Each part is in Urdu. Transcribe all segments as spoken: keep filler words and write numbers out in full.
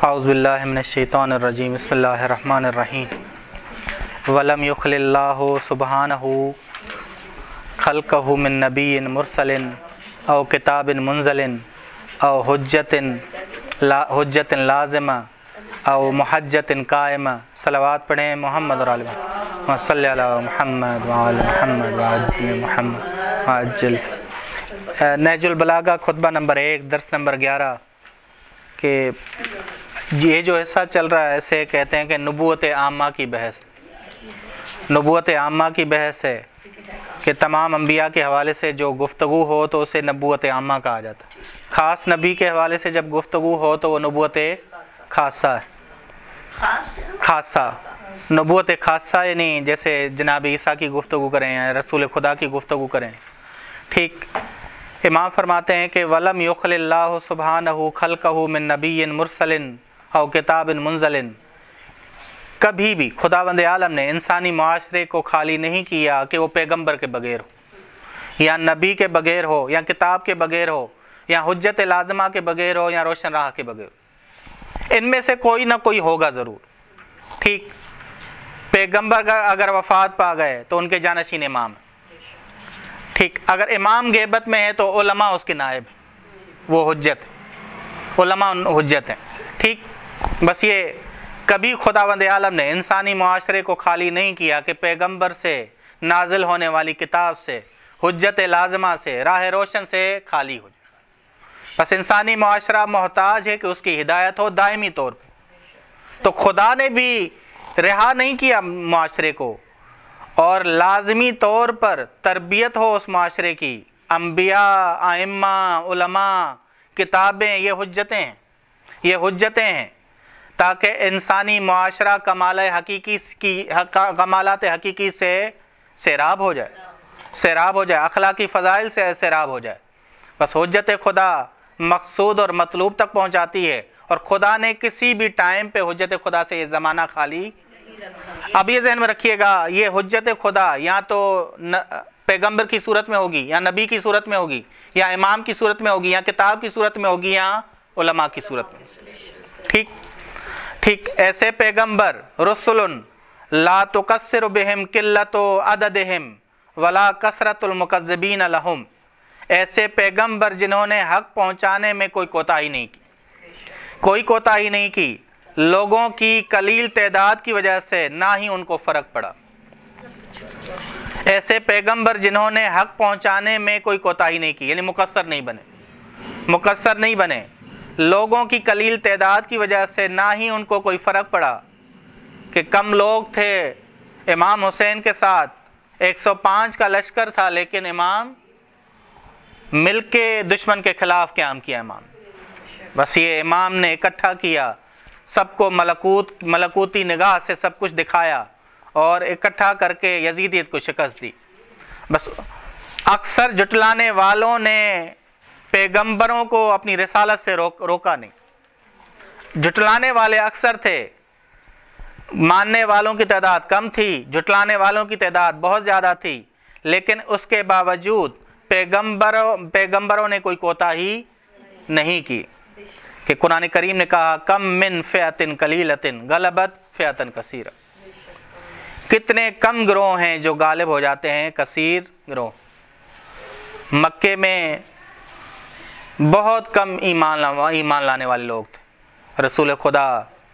اعوذ باللہ من الشیطان الرجیم بسم اللہ الرحمن الرحیم ولم یخل اللہ سبحانہ خلقہ من نبی مرسل او کتاب منزل او حجت لا حجت لازمہ او محجت قائمہ صلوات پڑھیں محمد و علی محمد صلی علی محمد وعلی محمد وعجل محمد وعجل. نہج البلاغہ خطبہ نمبر ایک درس نمبر گیارہ کہ یہ جو حصہ چل رہا ہے اسے کہتے ہیں کہ نبوت عامہ کی بحث. نبوت عامہ کی بحث ہے کہ تمام انبیاء کے حوالے سے جو گفتگو ہو تو اسے نبوت عامہ کہا جاتا ہے. خاص نبی کے حوالے سے جب گفتگو ہو تو وہ نبوت خاصہ ہے. خاصہ نبوت خاصہ یعنی جیسے جناب عیسیٰ کی گفتگو کریں یا رسول خدا کی گفتگو کریں. ٹھیک. امام فرماتے ہیں کہ ولم یخل اللہ سبحانہ خلقہ من نبی مرسل او کتاب منزل. کبھی بھی خداوند عالم نے انسانی معاشرے کو خالی نہیں کیا کہ وہ پیغمبر کے بغیر ہو یا نبی کے بغیر ہو یا کتاب کے بغیر ہو یا حجت لازمہ کے بغیر ہو یا روشن راہ کے بغیر ہو. ان میں سے کوئی نہ کوئی ہوگا ضرور. ٹھیک. پیغمبر اگر وفات پا گئے تو ان کے جانشین امام ہیں. ٹھیک. اگر امام غیبت میں ہے تو علماء اس کے نائب ہیں, وہ حجت ہیں, علماء حجت ہیں. ٹھیک. بس یہ کبھی خداوند عالم نے انسانی معاشرے کو خالی نہیں کیا کہ پیغمبر سے نازل ہونے والی کتاب سے حجت لازمہ سے راہ روشن سے خالی ہو جائے. بس انسانی معاشرہ محتاج ہے کہ اس کی ہدایت ہو دائمی طور پہ. تو خدا نے بھی رہا نہیں کیا معاشرے کو اور لازمی طور پر تربیت ہو اس معاشرے کی. انبیاء, ائمہ, علماء, کتابیں یہ حجتیں ہیں یہ حجتیں ہیں تاکہ انسانی معاشرہ کمال حقیقی کی کمالات حقیقی سے سیراب ہو جائے سیراب ہو جائے اخلاقی فضائل سے سیراب ہو جائے. بس حجت خدا مقصود اور مطلوب تک پہنچاتی ہے اور خدا نے کسی بھی ٹائم پہ حجت خدا سے یہ زمانہ خالی. اب یہ ذہن میں رکھیے گا, یہ حجت خدا یا تو پیغمبر کی صورت میں ہوگی یا نبی کی صورت میں ہوگی یا امام کی صورت میں ہوگی یا کتاب کی صورت میں ہوگی یا علماء کی صورت میں. ٹھیک ٹھیک ایسے پیغمبر رسول لا تقصر بہم قلت عددہم ولا کثرت المکذبین لہم. ایسے پیغمبر جنہوں نے حق پہنچانے میں کوئی کوتاہی نہیں کی کوئی کوتاہی نہیں کی لوگوں کی قلیل تعداد کی وجہ سے نہ ہی ان کو فرق پڑا. ایسے پیغمبر جنہوں نے حق پہنچانے میں کوئی کوتاہی نہیں کی یعنی مقصر نہیں بنے مقصر نہیں بنے لوگوں کی قلیل تعداد کی وجہ سے نہ ہی ان کو کوئی فرق پڑا کہ کم لوگ تھے. امام حسین کے ساتھ ایک سو پانچ کا لشکر تھا لیکن امام مل کے دشمن کے خلاف قیام کیا. امام بس یہ امام نے اکٹھا کیا, سب کو ملکوت ملکوتی نگاہ سے سب کچھ دکھایا اور اکٹھا کر کے یزیدیت کو شکست دی. بس اکثر جٹلانے والوں نے پیغمبروں کو اپنی رسالت سے روک روکا نہیں. جٹلانے والے اکثر تھے, ماننے والوں کی تعداد کم تھی, جٹلانے والوں کی تعداد بہت زیادہ تھی, لیکن اس کے باوجود پیغمبروں پیغمبروں نے کوئی کوتاہی نہیں کی. کہ قرآن کریم نے کہا کم من فئۃ قلیلۃ غلبت فئۃ کثیرہ. کتنے کم گروہ ہیں جو غالب ہو جاتے ہیں کثیر گروہ. مکے میں بہت کم ایمان ایمان لانے والے لوگ تھے, رسول خدا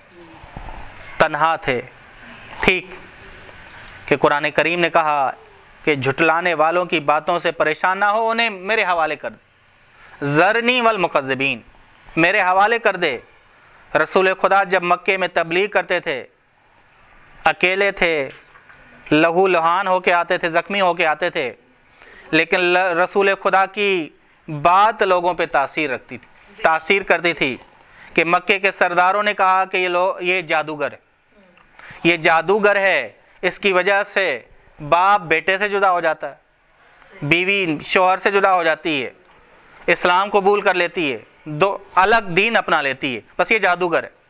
تنہا تھے. ٹھیک. کہ قرآن کریم نے کہا کہ جھٹلانے والوں کی باتوں سے پریشان نہ ہو, انہیں میرے حوالے کر دے. ذرنی والمکذبین, میرے حوالے کر دے. رسول خدا جب مکے میں تبلیغ کرتے تھے اکیلے تھے, لہو لہان ہو کے آتے تھے, زخمی ہو کے آتے تھے, لیکن رسول خدا کی بات لوگوں پہ تاثیر رکھتی تھی تاثیر کرتی تھی. کہ مکے کے سرداروں نے کہا کہ یہ لوگ یہ جادوگر ہے یہ جادوگر ہے اس کی وجہ سے باپ بیٹے سے جدا ہو جاتا ہے, بیوی شوہر سے جدا ہو جاتی ہے, اسلام قبول کر لیتی ہے, دو الگ دین اپنا لیتی ہے, بس یہ جادوگر ہے.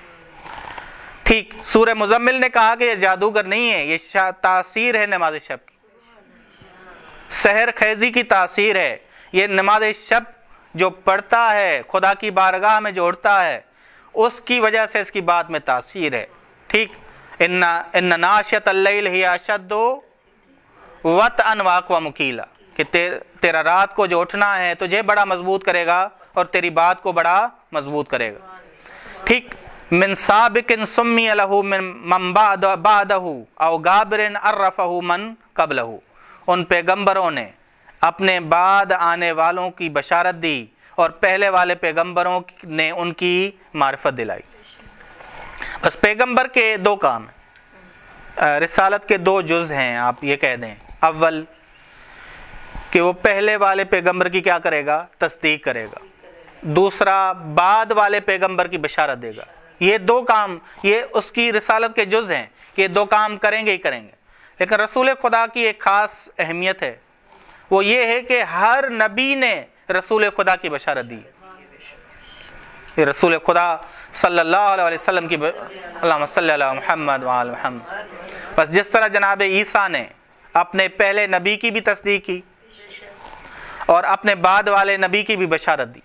ٹھیک. سورہ مزمل نے کہا کہ یہ جادوگر نہیں ہے, یہ تاثیر ہے نماز شب کی, سحر خیزی کی تاثیر ہے. یہ نماز شب جو پڑھتا ہے خدا کی بارگاہ میں جو اٹھتا ہے اس کی وجہ سے اس کی بات میں تاثیر ہے. ٹھیک. ان ان ناشیۃ اللیل ہی اشد وطئا واقوم قیلا، کہ تیرا رات کو جو اٹھنا ہے تجھے بڑا مضبوط کرے گا اور تیری بات کو بڑا مضبوط کرے گا. ٹھیک. من سابق سمی لہ من بعدہ او غابر عرفہ من قبلہ، ان پیغمبروں نے اپنے بعد آنے والوں کی بشارت دی اور پہلے والے پیغمبروں نے ان کی معرفت دلائی. بس پیغمبر کے دو کام ہیں، رسالت کے دو جز ہیں آپ یہ کہہ دیں. اول کہ وہ پہلے والے پیغمبر کی کیا کرے گا؟ تصدیق کرے گا. دوسرا بعد والے پیغمبر کی بشارت دے گا. یہ دو کام یہ اس کی رسالت کے جز ہیں کہ یہ دو کام کریں گے ہی کریں گے. لیکن رسول خدا کی ایک خاص اہمیت ہے، وہ یہ ہے کہ ہر نبی نے رسول خدا کی بشارت دی. یہ رسول خدا صلی اللہ علیہ وسلم کی ب... اللہم صلی علی محمد وعلی محمد. بس جس طرح جناب عیسیٰ نے اپنے پہلے نبی کی بھی تصدیق کی اور اپنے بعد والے نبی کی بھی بشارت دی.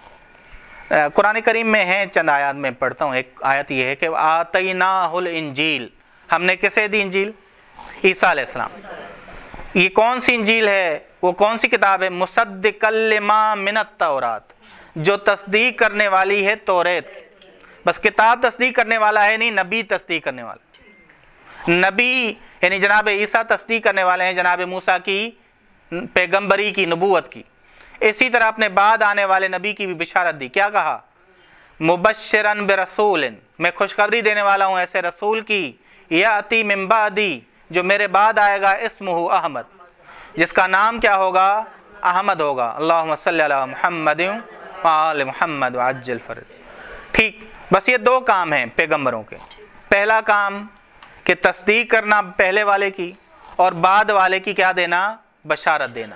قرآن کریم میں ہیں، چند آیات میں پڑھتا ہوں. ایک آیت یہ ہے کہ آتیناہ الانجیل، ہم نے کسے دی انجیل؟ عیسیٰ علیہ السلام. یہ کون سی انجیل ہے؟ وہ کون سی کتاب ہے؟ مصدقا لما من التورات، جو تصدیق کرنے والی ہے توریت. بس کتاب تصدیق کرنے والا ہے نہیں، نبی تصدیق کرنے والا. نبی یعنی جناب عیسیٰ تصدیق کرنے والے ہیں جناب موسیٰ کی پیغمبری کی، نبوت کی. اسی طرح اپنے بعد آنے والے نبی کی بھی بشارت دی. کیا کہا؟ مبشراً برسول، میں خوشخبری دینے والا ہوں ایسے رسول کی، یاتی من بعدی، جو میرے بعد آئے گا، اسمہ احمد، جس کا نام کیا ہوگا؟ احمد ہوگا. اللہم صلی علی محمد وآل محمد وعجل فرج. ٹھیک. بس یہ دو کام ہیں پیغمبروں کے. پہلا کام کہ تصدیق کرنا پہلے والے کی اور بعد والے کی کیا دینا؟ بشارت دینا.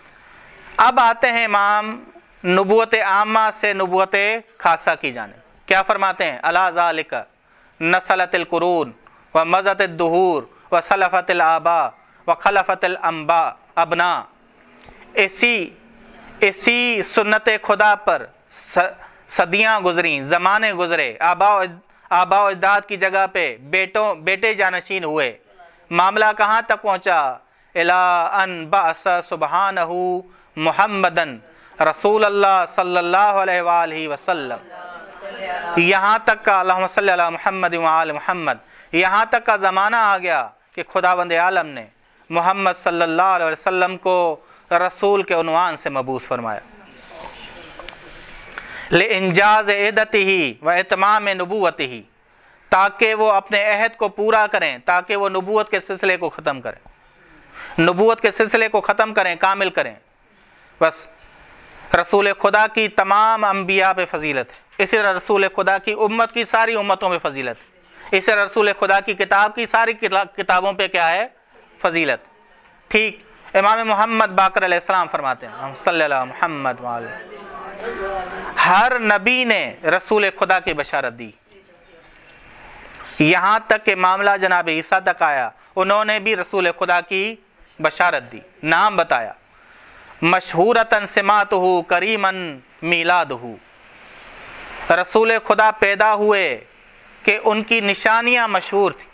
اب آتے ہیں امام نبوت عامہ سے نبوت خاصہ کی جانب. کیا فرماتے ہیں؟ الا ذالک نسلت القرون ومضت الدہور وسلفت الآباء وخلفت الانباء ابناء. اسی اسی سنت خدا پر صدیاں گزریں، زمانے گزرے، آبا آبا و اجداد کی جگہ پہ بیٹوں بیٹے جانشین ہوئے. معاملہ کہاں تک پہنچا؟ اِلَىٰ أَن بَعَثَ سُبْحَانَهُ مُحَمَّدًا رسول اللہ صلی اللہ علیہ وآلہ وسلم. یہاں تک کا اللہم صلی علی محمد وآل محمد، یہاں تک کا زمانہ آ گیا کہ خداوند عالم نے محمد صلی اللہ علیہ وسلم کو رسول کے عنوان سے مبعوث فرمایا. لِإِنْجَازِ عِدَتِهِ وَإِتْمَامِ نُبُوَّتِهِ، تاکہ وہ اپنے عہد کو پورا کریں، تاکہ وہ نبوت کے سلسلے کو ختم کریں، نبوت کے سلسلے کو ختم کریں، کامل کریں. بس رسول خدا کی تمام انبیاء پہ فضیلت ہے، اسی طرح رسول خدا کی امت کی ساری امتوں پہ فضیلت ہے، اسی طرح رسول خدا کی کتاب کی ساری کتابوں پہ کیا ہے؟ فضیلت. ٹھیک. امام محمد باقر علیہ السلام فرماتے ہیں، ہم صلی اللہ محمد وآلہ، ہر نبی نے رسول خدا کی بشارت دی. یہاں تک کہ معاملہ جناب عیسیٰ تک آیا، انہوں نے بھی رسول خدا کی بشارت دی، نام بتایا. مشہورتاً سماتہ کریماً میلادہ، رسول خدا پیدا ہوئے کہ ان کی نشانیاں مشہور تھیں.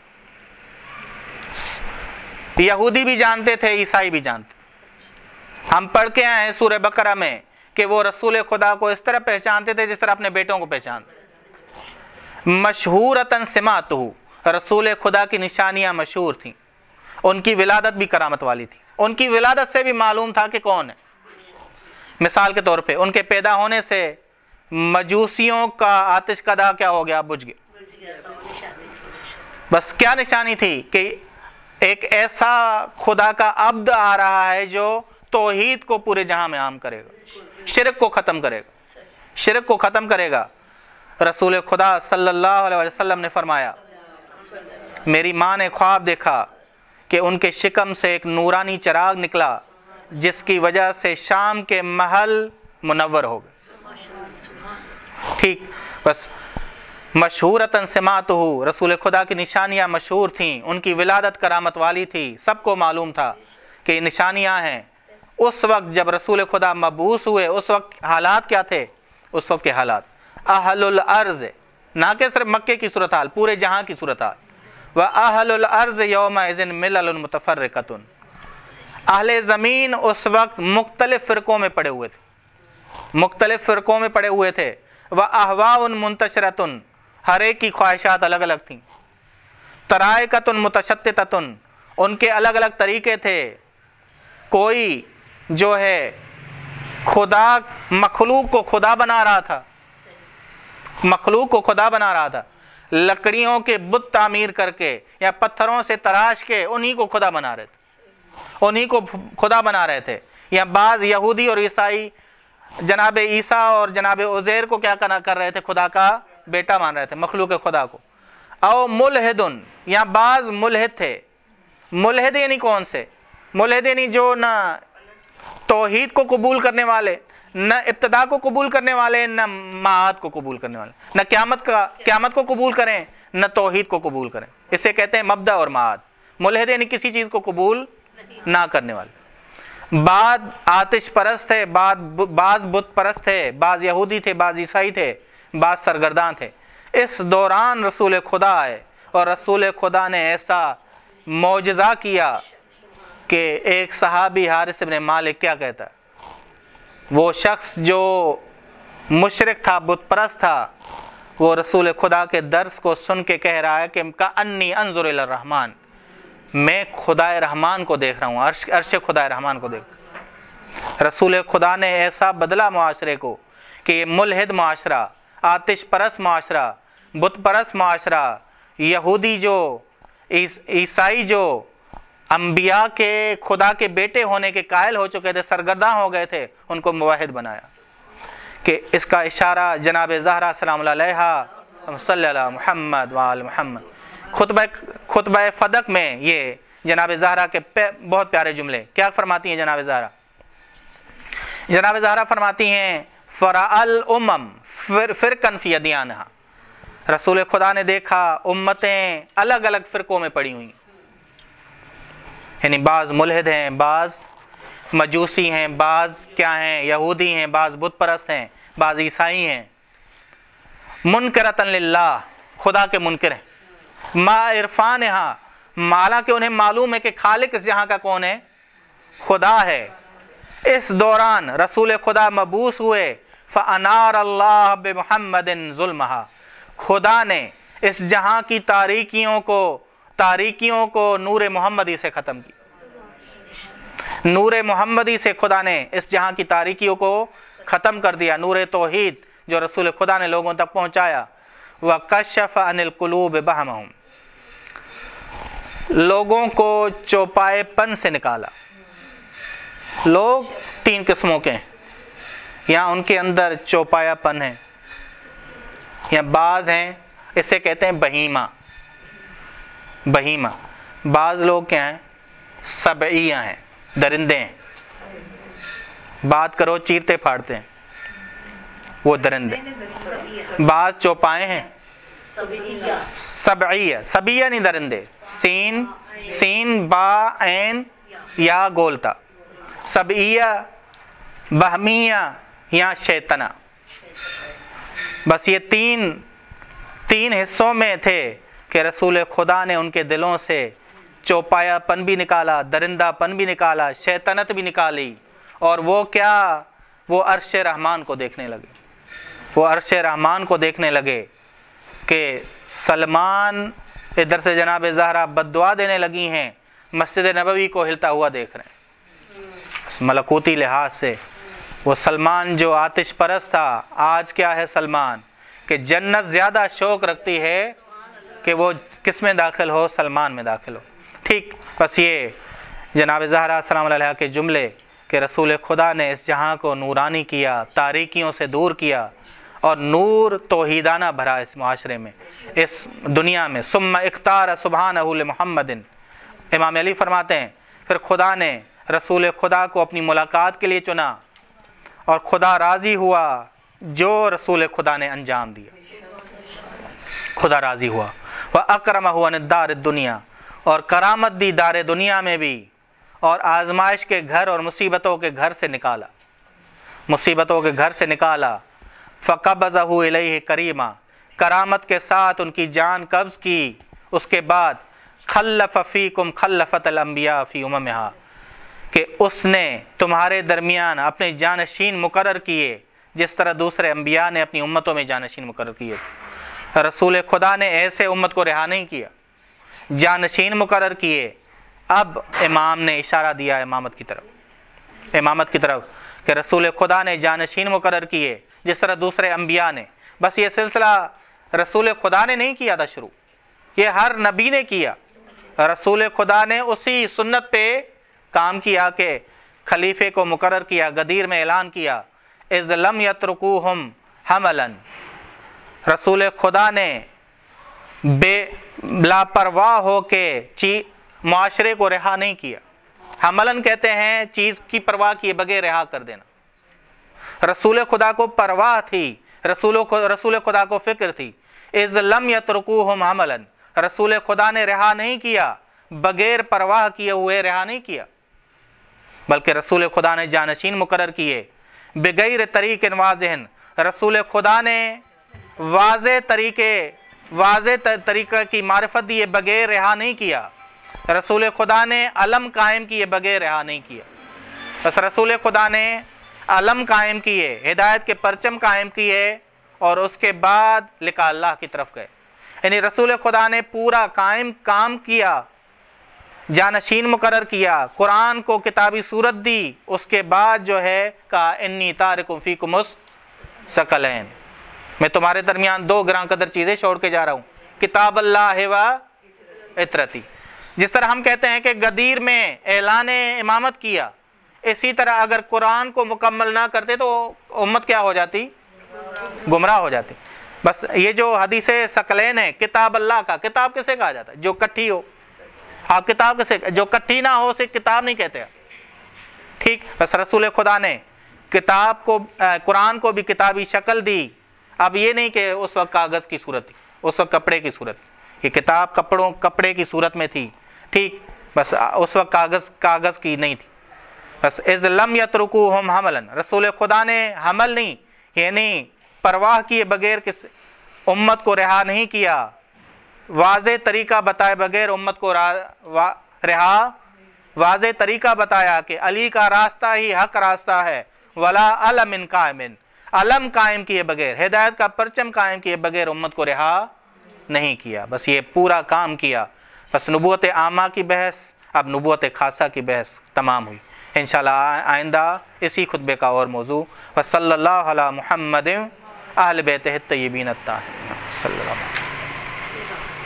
یہودی بھی جانتے تھے، عیسائی بھی جانتے تھے. ہم پڑھ کے آئے ہیں سورہ بقرہ میں کہ وہ رسول خدا کو اس طرح پہچانتے تھے جس طرح اپنے بیٹوں کو پہچانتے. مشہورتاً سماتہ، رسول خدا کی نشانیاں مشہور تھیں. ان کی ولادت بھی کرامت والی تھی. ان کی ولادت سے بھی معلوم تھا کہ کون ہے. مثال کے طور پہ ان کے پیدا ہونے سے مجوسیوں کا آتش کدا کیا ہو گیا؟ بجھ گیا. بس کیا نشانی تھی؟ کہ ایک ایسا خدا کا عبد آ رہا ہے جو توحید کو پورے جہاں میں عام کرے گا، شرک کو ختم کرے گا، شرک کو ختم کرے گا. رسول خدا صلی اللہ علیہ وسلم نے فرمایا، میری ماں نے خواب دیکھا کہ ان کے شکم سے ایک نورانی چراغ نکلا جس کی وجہ سے شام کے محل منور ہو گئے. ٹھیک. بس مشہورتاً سماتہ، رسول خدا کی نشانیاں مشہور تھیں، ان کی ولادت کرامت والی تھی، سب کو معلوم تھا کہ یہ نشانیاں ہیں. اس وقت جب رسول خدا مبعوث ہوئے اس وقت حالات کیا تھے؟ اس وقت کے حالات، اہل الارض نہ کہ صرف مکے کی صورتحال، پورے جہاں کی صورتحال۔ وَأَهْلُ الْأَرْضِ يَوْمَئِذٍ مِلَلٌ مُتَفَرِّقَةٌ، اہل زمین اس وقت مختلف فرقوں میں پڑے ہوئے تھے، مختلف فرقوں میں پڑے ہوئے تھے۔ وَأَهْوَاءٌ مُنْتَشِرَةٌ، ہر ایک کی خواہشات الگ الگ تھیں۔ طَرَائِقَةٌ مُتَشَتِّتَةٌ، ان کے الگ الگ طریقے تھے۔ کوئی جو ہے خدا مخلوق کو خدا بنا رہا تھا، مخلوق کو خدا بنا رہا تھا، لکڑیوں کے بت تعمیر کر کے یا پتھروں سے تراش کے انہی کو خدا بنا رہے تھے، انہی کو خدا بنا رہے تھے۔ یا بعض یہودی اور عیسائی جناب عیسیٰ اور جناب عزیر کو کیا کر رہے تھے؟ خدا کا بیٹا مان رہے تھے، مخلوق خدا کو۔ او ملحدن، یا بعض ملحد تھے۔ ملحد یعنی کون سے؟ ملحد یعنی جو نہ توحید کو قبول کرنے والے، نہ ابتدا کو قبول کرنے والے، نہ معاد کو قبول کرنے والے، نہ قیامت کا قیامت کو قبول کریں، نہ توحید کو قبول کریں۔ اسے کہتے ہیں مبدأ اور معاد۔ ملحد یعنی کسی چیز کو قبول نہ کرنے والے۔ بعض آتش پرست تھے، بعض بت پرست تھے، بعض یہودی تھے، بعض عیسائی تھے، بعض سرگرداں تھے۔ اس دوران رسول خدا آئے اور رسول خدا نے ایسا معجزہ کیا کہ ایک صحابی حارث بن مالک کیا کہتا ہے، وہ شخص جو مشرک تھا، بت پرست تھا، وہ رسول خدا کے درس کو سن کے کہہ رہا ہے کہ کأنی انظر الی الرحمن، میں خدا رحمان کو دیکھ رہا ہوں، عرش عرش خدا رحمان کو دیکھ۔ رسول خدا نے ایسا بدلا معاشرے کو کہ یہ ملحد معاشرہ، آتش پرست معاشرہ، بت پرست معاشرہ، یہودی جو عیسائی جو انبیاء کے خدا کے بیٹے ہونے کے قائل ہو چکے تھے، سرگرداں ہو گئے تھے، ان کو موحد بنایا۔ کہ اس کا اشارہ جناب زہرا سلام اللہ علیہا صلی اللہ محمد وآل محمد، خطبہ خطبہ فدق میں یہ جناب زہرا کے بہت پیارے جملے کیا فرماتی ہیں جناب زہرا؟ جناب زہرا فرماتی ہیں فرأى الامم فرقا فی ادیانہا، رسول خدا نے دیکھا امتیں الگ الگ فرقوں میں پڑی ہوئی، یعنی بعض ملحد ہیں، بعض مجوسی ہیں، بعض کیا ہیں یہودی ہیں، بعض بت پرست ہیں، بعض عیسائی ہیں۔ منکرۃ للہ، خدا کے منکر ہیں، ما عرفانہا، مالا کہ انہیں معلوم ہے کہ خالق اس جہاں کا کون ہے؟ خدا ہے۔ اس دوران رسول خدا مبعوث ہوئے، فانار اللہ بمحمد ظلمہا، خدا نے اس جہاں کی تاریکیوں کو تاریکیوں کو نور محمدی سے ختم کی، نور محمدی سے خدا نے اس جہاں کی تاریکیوں کو ختم کر دیا، نور توحید جو رسول خدا نے لوگوں تک پہنچایا۔ وَكَشَّفَ عَنِ الْقُلُوبِ بَهْمَهُمْ، لوگوں کو چوپائے پن سے نکالا۔ لوگ تین قسموں کے ہیں، یا ان کے اندر چوپایا پن ہے، یا بعض ہیں اسے کہتے ہیں بہیمہ، بہیمہ، بعض لوگ کیا ہیں؟ سبعیہ ہیں، درندے ہیں، بات کرو چیرتے پھاڑتے ہیں، وہ درندے۔ بعض چوپائے ہیں سبعیہ، سبعیہ نہیں درندے، سین سین با عین یا گولتا، سبعیہ بہمیہ یا شیطنہ، بس یہ تین تین حصوں میں تھے کہ رسول خدا نے ان کے دلوں سے چوپایا پن بھی نکالا، درندہ پن بھی نکالا، شیطنت بھی نکالی، اور وہ کیا؟ وہ عرش رحمان کو دیکھنے لگے، وہ عرش رحمان کو دیکھنے لگے کہ سلمان ادھر سے جناب زہرا بد دعا دینے لگی ہیں، مسجد نبوی کو ہلتا ہوا دیکھ رہے ہیں۔ اس ملکوتی لحاظ سے وہ سلمان جو آتش پرست تھا، آج کیا ہے سلمان کہ جنت زیادہ شوق رکھتی ہے کہ وہ کس میں داخل ہو؟ سلمان میں داخل ہو۔ ٹھیک، بس یہ جناب زہرا سلام علیہ کے جملے کہ رسول خدا نے اس جہاں کو نورانی کیا، تاریکیوں سے دور کیا، اور نور توحیدانہ بھرا اس معاشرے میں، اس دنیا میں۔ ثم اختار سبحانہ لمحمد، امام علی فرماتے ہیں پھر خدا نے رسول خدا کو اپنی ملاقات کے لیے چنا، اور خدا راضی ہوا جو رسول خدا نے انجام دیا، خدا راضی ہوا۔ وَأَكْرَمَهُ عَنِ الدَّارِ الدُّنْيَا، اور کرامت دی دار دنیا میں بھی، اور آزمائش کے گھر اور مصیبتوں کے گھر سے نکالا، مصیبتوں کے گھر سے نکالا۔ فَقَبَضَهُ إِلَيْهِ كَرِيمًا، کرامت کے ساتھ ان کی جان قبض کی، اس کے بعد خلف فیکم خلفت الانبیاء فی اممہا، کہ اس نے تمہارے درمیان اپنے جانشین مقرر کیے جس طرح دوسرے انبیاء نے اپنی امتوں میں جانشین مقرر کیے تھے۔ رسول خدا نے ایسے امت کو رہا نہیں کیا، جانشین مقرر کیے۔ اب امام نے اشارہ دیا امامت کی طرف، امامت کی طرف کہ رسول خدا نے جانشین مقرر کیے جس طرح دوسرے انبیاء نے۔ بس یہ سلسلہ رسول خدا نے نہیں کیا تھا شروع، یہ ہر نبی نے کیا۔ رسول خدا نے اسی سنت پہ کام کیا کہ خلیفے کو مقرر کیا، غدیر میں اعلان کیا اذ لم یترکوہم حملا، رسول خدا نے بے لاپرواہ ہو کے چی معاشرے کو رہا نہیں کیا۔ حملن کہتے ہیں چیز کی پرواہ کیے بغیر رہا کر دینا۔ رسول خدا کو پرواہ تھی، رسول رسول خدا کو فکر تھی۔ اذ لم یترکوہم حملا، رسول خدا نے رہا نہیں کیا، بغیر پرواہ کیے ہوئے رہا نہیں کیا، بلکہ رسول خدا نے جانشین مقرر کیے بغیر طریق واضح۔ رسول خدا نے واضح طریقے واضح طریقہ کی معرفت دیے بغیر رہا نہیں کیا۔ رسول خدا نے علم قائم کیے بغیر رہا نہیں کیا۔ بس رسول خدا نے علم قائم کیے، ہدایت کے پرچم قائم کیے، اور اس کے بعد لقاء اللہ کی طرف گئے۔ یعنی رسول خدا نے پورا قائم کام کیا، جانشین مقرر کیا، قرآن کو کتابی صورت دی، اس کے بعد جو ہے کہا انی تارکم فیکم الثقلین، میں تمہارے درمیان دو گراں قدر چیزیں چھوڑ کے جا رہا ہوں، کتاب اللہ و اطرتی۔ جس طرح ہم کہتے ہیں کہ غدیر میں اعلان امامت کیا، اسی طرح اگر قرآن کو مکمل نہ کرتے تو امت کیا ہو جاتی؟ گمراہ ہو جاتی۔ بس یہ جو حدیث ثقلین ہے، کتاب اللہ کا، کتاب کسے کہا جاتا ہے؟ جو کٹھی ہو۔ آپ کتاب کسے، جو کٹھی نہ ہو اسے کتاب نہیں کہتے، ٹھیک؟ بس رسول خدا نے کتاب کو، قرآن کو بھی کتابی شکل دی۔ اب یہ نہیں کہ اس وقت کاغذ کی صورت تھی، اس وقت کپڑے کی صورت، یہ کتاب کپڑوں کپڑے کی صورت میں تھی، ٹھیک؟ بس اس وقت کاغذ کاغذ کی نہیں تھی۔ بس اذ لم یترکوہم حملا، رسول خدا نے حمل نہیں، یعنی پرواہ کیے بغیر کس امت کو رہا نہیں کیا، واضح طریقہ بتائے بغیر امت کو رہا، واضح طریقہ بتایا کہ علی کا راستہ ہی حق راستہ ہے، ولا علم قائم، علم قائم کیے بغیر، ہدایت کا پرچم قائم کیے بغیر امت کو رہا نہیں کیا۔ بس یہ پورا کام کیا۔ بس نبوت عامہ کی بحث، اب نبوت خاصہ کی بحث تمام ہوئی۔ انشاءاللہ آئندہ اسی خطبے کا اور موضوع، وصلی اللہ علی محمد اہل بیتہ الطیبین الطاہرین صلی اللہ علیہ وسلم۔